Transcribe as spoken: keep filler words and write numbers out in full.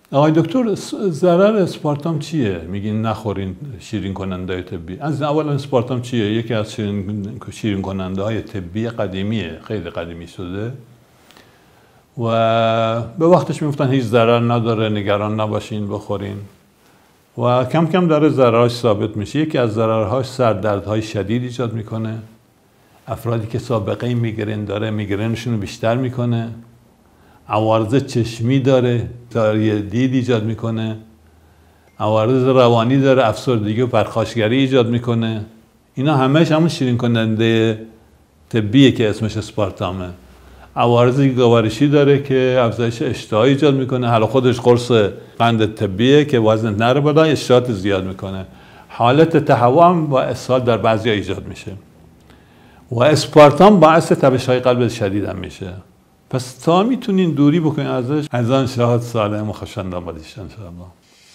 آقای دکتر، ضرر اسپارتام چیه؟ میگین نخورین شیرین کننده های طبی. از اولا اسپارتام چیه؟ یکی از شیرین, شیرین کننده های طبی قدیمیه، خیلی قدیمی شده و به وقتش میگفتن هیچ ضرر نداره، نگران نباشین بخورین و کم کم داره ضررهاش ثابت میشه. یکی از ضررهاش سردردهای شدید ایجاد میکنه. افرادی که سابقه میگرن داره میگرنشون رو بیشتر میکنه. عوارض چشمی داره، داره دید ایجاد میکنه. عوارض روانی داره، افسردگی و پرخاشگری ایجاد میکنه. اینا همهش همون شیرین کننده طبیه که اسمش اسپارتامه. عوارض گوارشی داره که افزایش اشتها ایجاد میکنه. حالا خودش قرص قند طبیه که وزن نره بالا، اشتهات زیاد میکنه. حالت تهوع هم با اسهال در بعضی ایجاد میشه و اسپارتام باعث تبش های قلب شدید هم میشه. پس تا میتونین دوری بکنین ازش، از آن شهاد سالم و خوشایند آبادیش ان شاء الله.